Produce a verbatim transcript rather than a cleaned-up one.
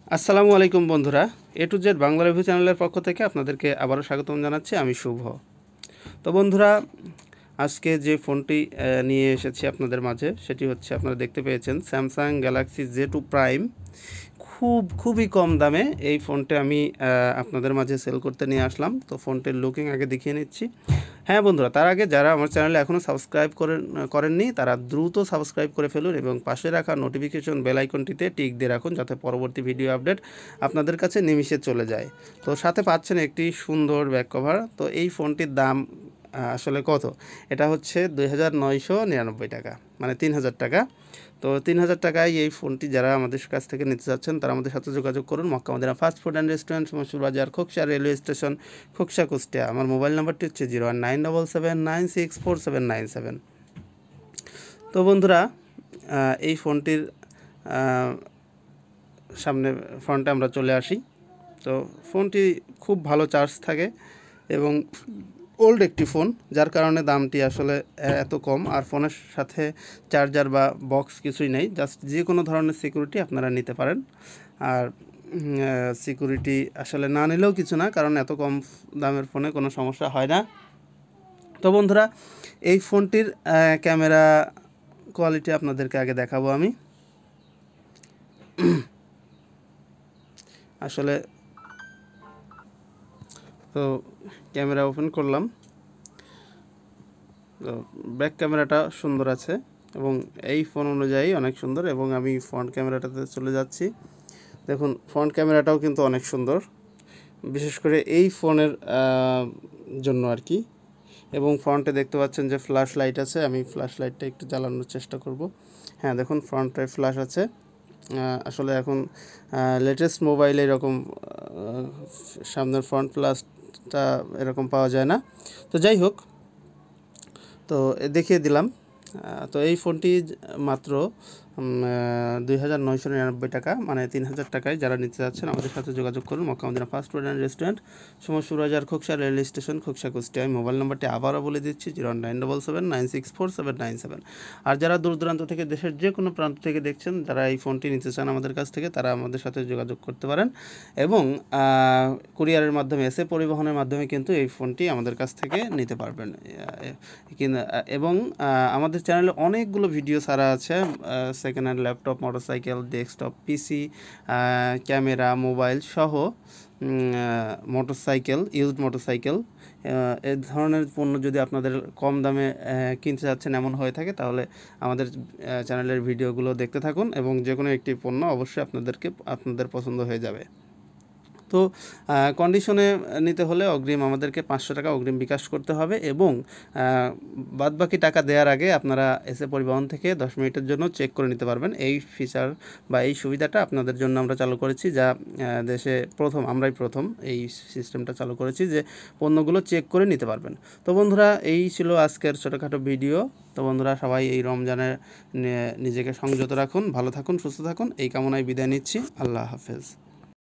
আসসালামু আলাইকুম বন্ধুরা, A to Z Bangla review চ্যানেলের পক্ষ থেকে আপনাদেরকে আবারও স্বাগতম জানাচ্ছি। আমি শুভ। তো বন্ধুরা, আজকে যে ফোনটি নিয়ে এসেছি আপনাদের মাঝে সেটি হচ্ছে, আপনারা দেখতে পেয়েছেন, Samsung Galaxy J two prime. খুব খুবই কম দামে এই ফোনটা আমি আপনাদের মাঝে সেল করতে নিয়ে আসলাম। তো ফোনটির লুকিং আগে দেখিয়ে নিচ্ছি। হ্যাঁ বন্ধুরা, তার আগে যারা আমার চ্যানেলে এখনও সাবস্ক্রাইব করেন করেননি তারা দ্রুত সাবস্ক্রাইব করে ফেলুন এবং পাশে রাখা নোটিফিকেশন বেল আইকনটিতে টিক দিয়ে রাখুন, যাতে পরবর্তী ভিডিও আপডেট আপনাদের কাছে নিমিষে চলে যায়। তো সাথে পাচ্ছেন একটি সুন্দর ব্যাক কভার। তো এই ফোনটির দাম আসলে কত? এটা হচ্ছে দুই হাজার নয়শো নিরানব্বই টাকা, মানে তিন হাজার টাকা। তো তিন হাজার টাকায় এই ফোনটি যারা আমাদের কাছ থেকে নিতে চাচ্ছেন তারা আমাদের সাথে যোগাযোগ করুন। Mecca Medina fast food and restaurant, Moshur Bazar, Khoksa railway station, Khoksa Kushtia. আমার মোবাইল নাম্বারটি হচ্ছে zero one nine double seven nine six four seven nine seven. তো বন্ধুরা, এই ফোনটির সামনে ফ্রন্টে আমরা চলে আসি। তো ফোনটি খুব ভালো চার্জ থাকে এবং ওল্ড একটি ফোন, যার কারণে দামটি আসলে এত কম। আর ফোনের সাথে চার্জার বা বক্স কিছুই নেই, জাস্ট যে কোনো ধরনের সিকিউরিটি আপনারা নিতে পারেন। আর সিকিউরিটি আসলে না নিলেও কিছু না, কারণ এত কম দামের ফোনে কোনো সমস্যা হয় না। তো বন্ধুরা, এই ফোনটির ক্যামেরা কোয়ালিটি আপনাদেরকে আগে দেখাবো আমি। আসলে তো ক্যামেরা ওপেন করলাম, তো ব্যাক ক্যামেরাটা সুন্দর আছে এবং এই ফোন অনুযায়ী অনেক সুন্দর। এবং আমি ফ্রন্ট ক্যামেরাটাতে চলে যাচ্ছি। দেখুন, ফ্রন্ট ক্যামেরাটাও কিন্তু অনেক সুন্দর, বিশেষ করে এই ফোনের জন্য আর কি। এবং ফ্রন্টে দেখতে পাচ্ছেন যে ফ্ল্যাশ লাইট আছে। আমি ফ্ল্যাশ লাইটটা একটু জ্বালানোর চেষ্টা করব। হ্যাঁ, দেখুন ফ্রন্টে ফ্ল্যাশ আছে। আসলে এখন লেটেস্ট মোবাইলে এরকম সামনের ফ্রন্ট ফ্ল্যাশটা এরকম পাওয়া যায় না। তো যাই হোক, তো দেখিয়ে দিলাম। তো এই ফোনটি মাত্র দুই হাজার নয়শো নিরানব্বই টাকা, মানে তিন হাজার টাকায় যারা নিতে যাচ্ছেন আমাদের সাথে যোগাযোগ করুন। Mecca Medina fast food and restaurant, Moshur Bazar, Khoksa railway station, Khoksa Kushtia. আমি মোবাইল নাম্বারটি আবারও বলে দিচ্ছি, zero nine double seven nine six four seven nine seven. আর যারা দূর দূরান্ত থেকে, দেশের যে কোনো প্রান্ত থেকে দেখছেন, যারা এই ফোনটি নিতে চান আমাদের কাছ থেকে, তারা আমাদের সাথে যোগাযোগ করতে পারেন। এবং কুরিয়ারের মাধ্যমে, এসে পরিবহনের মাধ্যমে কিন্তু এই ফোনটি আমাদের কাছ থেকে নিতে পারবেন। এবং আমাদের চ্যানেলে অনেকগুলো ভিডিও ছাড়া আছে, second hand laptop, motorcycle, desktop, PC, camera, mobile সহ মোটরসাইকেল, ইউজড মোটরসাইকেল, এ ধরনের পণ্য যদি আপনাদের কম দামে কিনতে চাচ্ছেন এমন হয়ে থাকে, তাহলে আমাদের চ্যানেলের ভিডিওগুলো দেখতে থাকুন এবং যে কোনো একটি পণ্য অবশ্যই আপনাদেরকে আপনাদের পছন্দ হয়ে যাবে। তো কন্ডিশনে নিতে হলে অগ্রিম আমাদেরকে পাঁচশো টাকা অগ্রিম বিকাশ করতে হবে এবং বাদবাকি টাকা দেওয়ার আগে আপনারা এসে পরিবহন থেকে দশ মিনিটের জন্য চেক করে নিতে পারবেন। এই ফিচার বা এই সুবিধাটা আপনাদের জন্য আমরা চালু করেছি, যা দেশে প্রথম, আমরাই প্রথম এই সিস্টেমটা চালু করেছি যে পণ্যগুলো চেক করে নিতে পারবেন। তো বন্ধুরা, এই ছিল আজকের ছোটোখাটো ভিডিও। তো বন্ধুরা, সবাই এই রমজানে নিজেকে সংযত রাখুন, ভালো থাকুন, সুস্থ থাকুন, এই কামনায় বিদায় নিচ্ছি। আল্লাহ হাফেজ।